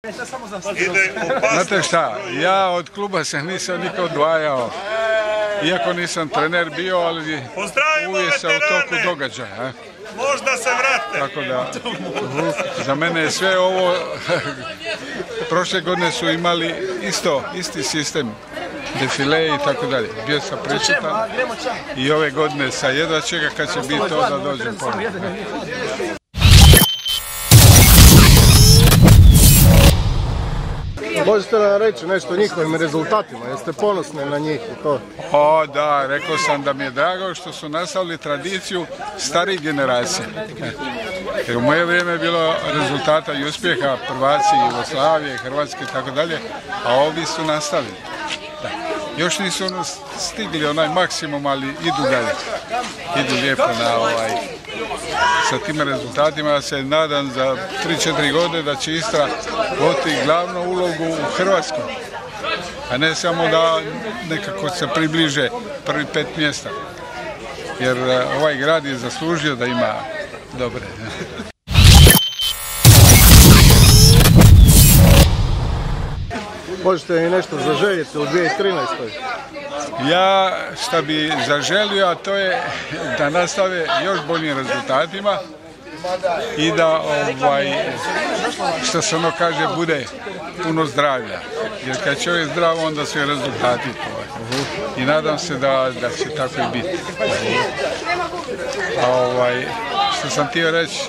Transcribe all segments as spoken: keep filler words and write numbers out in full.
Znate šta, ja od kluba se nisam nikad odvajao, iako nisam trener bio, ali uvijek sam u toku događaja. Možda se vrate. Tako da, za mene je sve ovo, prošle godine su imali isto, isti sistem, defile i tako dalje. Bio sam prisutan i ove godine sa jedva čega kad će biti to da dođem ponovno. Možete nam reći nešto o njihovim rezultatima, jeste ponosni na njih i to? O da, rekao sam da mi je drago što su nastavili tradiciju starih generacija. Jer u moje vrijeme je bilo rezultata i uspjeha prvaci Jugoslavije, Hrvatske i tako dalje, a ovi su nastavili. Da. Još nisu ono stigli onaj maksimum, ali idu dalje. Idu lijepo na ovaj... Sa tim rezultatima ja se nadam za tri četiri godine da će Istra voditi glavnu ulogu u Hrvatskoj, a ne samo da nekako se približe prvi pet mjesta, jer ovaj grad je zaslužio da ima dobre. Možete li nešto zaželjeti u dvije tisuće trinaestoj? Ja šta bi zaželio, a to je da nastave još boljim rezultatima i da, ovaj, što se ono kaže, bude puno zdravlja. Jer kad će čovjek zdrav, onda su i rezultati. I nadam se da, da će tako i biti. A ovaj, što sam htio reći,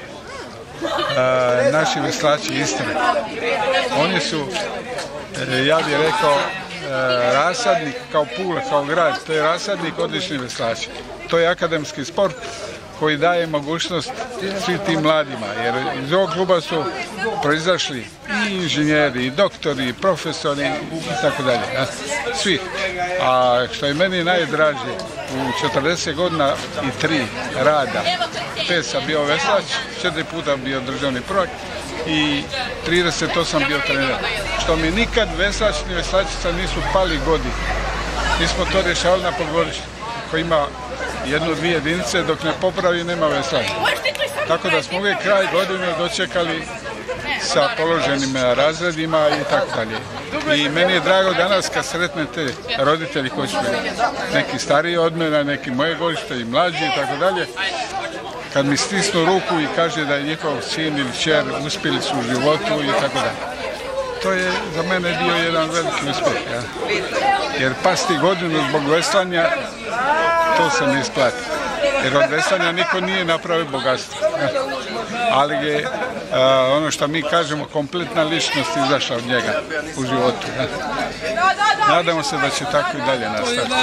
a, naši veslači Istre, oni su, ja bih rekao, rasadnik kao Pula, kao grad, to je rasadnik odlični veslači. To je akademski sport koji daje mogućnost svim tim mladima, jer iz ovog kluba su proizašli i inženjeri, i doktori, i profesori i tako dalje. Svi. A što je meni najdraže, u četrdeset godina i tri rada, pet sam bio veslač, četiri puta bio državni prvak i trideset osam bio trener. Što mi nikad veslač ni veslačica nisu pali godinu. Mi smo to rješavali na polugodištu, koji ima jednu, dvije jedinice, dok ne popravi nema veslača. Tako da smo uvijek kraj godine dočekali sa položenim razredima i tako dalje. I meni je drago danas kad sretne te roditelji koji su neki stariji od mene, neki moje godište i mlađi i tako dalje, kad mi stisnu ruku i kaže da je njihov sin ili kćer uspjeli su u životu i tako dalje. To je za mene bio jedan veliki uspjeh. Ja. Jer pasti godinu zbog veslanja, to se ne isplati. Jer od veslanja niko nije napravio bogatstvo. Ja. Ali je a, ono što mi kažemo, kompletna ličnost izašla od njega u životu. Ja. Nadamo se da će tako i dalje nastaviti.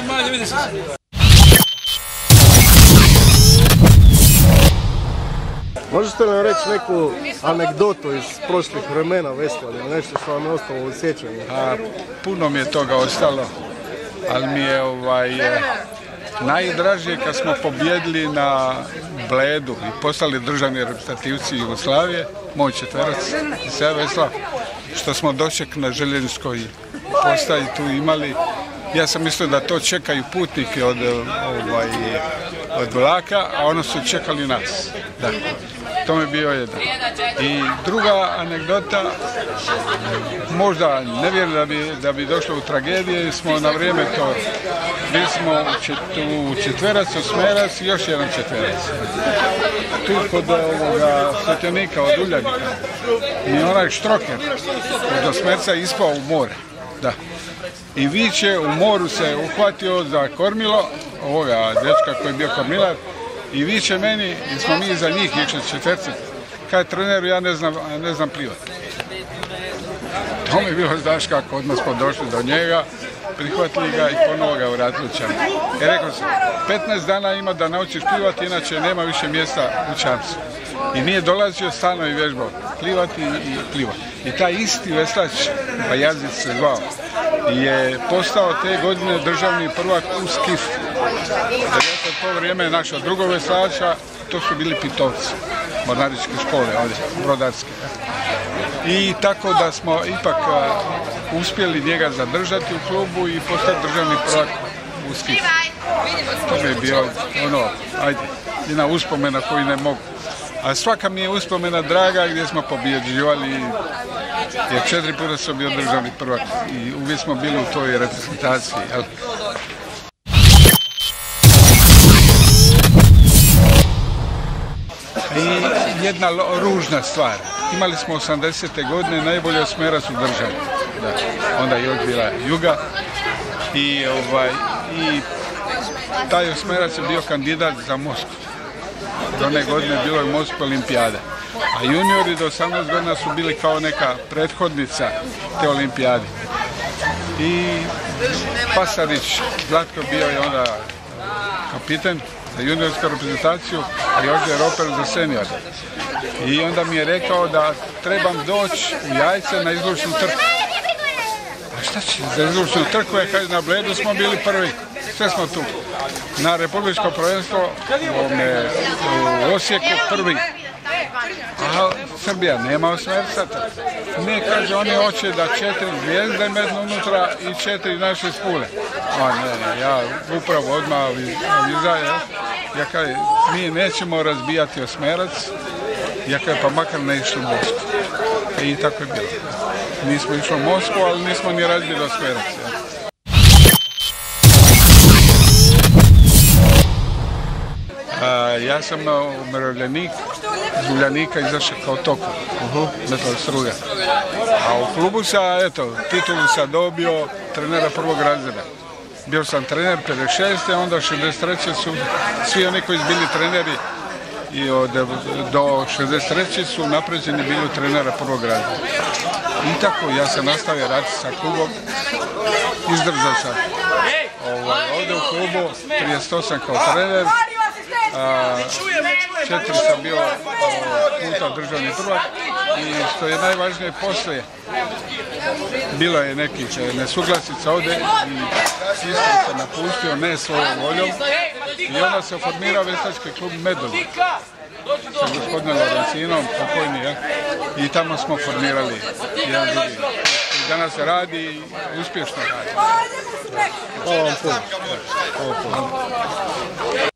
Možete li nam reći neku anegdotu iz prošlih vremena veslanja, nešto što vam je ostalo u sjećanju? A, puno mi je toga ostalo, ali mi je ovaj, najdraže kad smo pobjedili na Bledu i postali državni reprezentativci Jugoslavije, moj četverac i sve vesla, što smo doček na željezničkoj postaji tu imali. Ja sam mislio da to čekaju putnike od, ovaj, od vlaka, a ono su čekali nas. Da. To mi je bio jedan. I druga anegdota, možda ne vjerujem da bi, da bi došlo u tragedije, smo na vrijeme to, bili smo u, čet, u četverac, osmerac i još jedan četverac. Tu kod ovoga svetljenika od Uljavika. I onaj štroker od osmerca ispao u more. Da. I viče, u moru se uhvatio za kormilo, ovoga dečka koji je bio kormilar, i viče meni, jer smo mi za njih išli četvrci, kaj treneru, ja ne znam, ne znam plivati. To mi je bilo, znaš kako, odmah smo došli do njega, prihvatili ga i ponovo ga vratili u čamcu. I rekao sam, petnaest dana ima da naučiš plivati, inače nema više mjesta u čamcu. I nije dolazio stalno i vježbao plivati i plivati. I taj isti veslač, Bajazić se zvao, je postao te godine državni prvak u skifu. Jer je to vrijeme naša druga veslača, to su bili pitovci, mornaričke škole ovdje, brodarske. I tako da smo ipak uh, uspjeli njega zadržati u klubu i postati državni prvak u skifu. To mi je bio ono, ajde, jedna uspomena koju ne mogu. A svaka mi je uspomena draga gdje smo pobjeđivali jer četiri puta sam bio državni prvak i uvijek smo bili u toj reprezentaciji. Jel? I jedna ružna stvar. Imali smo osamdesete godine najbolji osmerac u državi. Da. Onda je još bila Juga i, ovaj, i taj osmerac je bio kandidat za Moskvu. Do one godine bilo je Moskva olimpijada. A juniori do osamnaest godina su bili kao neka prethodnica te olimpijade. I Pasarić, Zlatko bio je onda kapitan za juniorsku reprezentaciju, a Jože Roper za senior. I onda mi je rekao da trebam doći u Jajce na izlučnu trku. A šta će za izlučnu trku, je kad na Bledu smo bili prvi, sve smo tu. Na republičko prvenstvo u Osijeku prvi. A Srbija nema osmerca. Ne, kaže, oni hoće da četiri zvijezde mednu unutra i četiri naše spule. A ne, ne, ja upravo odmah avizajem. Ja kaže, mi nećemo razbijati osmerac. Ja kaže, pa makar ne išli u Moskvu. I tako je bilo. Nismo išli u Moskvu, ali nismo ni razbili osmerac. A, ja sam umirovljenik, iz Uljanika izašao kao toku, uh-huh. metal struja. A u klubu sam, eto, titulu sam dobio trenera prvog razreda. Bio sam trener pedeset šeste, onda šezdeset treće su svi oni koji su bili treneri i od, do šezdeset treće su napređeni bili trenera prvog razreda. I tako, ja sam nastavio raditi sa klubom, izdržao sam ovaj, ovdje u klubu, trideset osam kao trener. A, četiri sam bio puta državni prvak i što je najvažnije poslije bilo je nekih nesuglasica ovdje i isto sam napustio ne svojom voljom i onda se formirao veštački klub Medulj sa gospodinom Lorencinom, pokojni, ja? I tamo smo formirali jedan drugi. I danas se radi i uspješno radi. Hvala vam puno.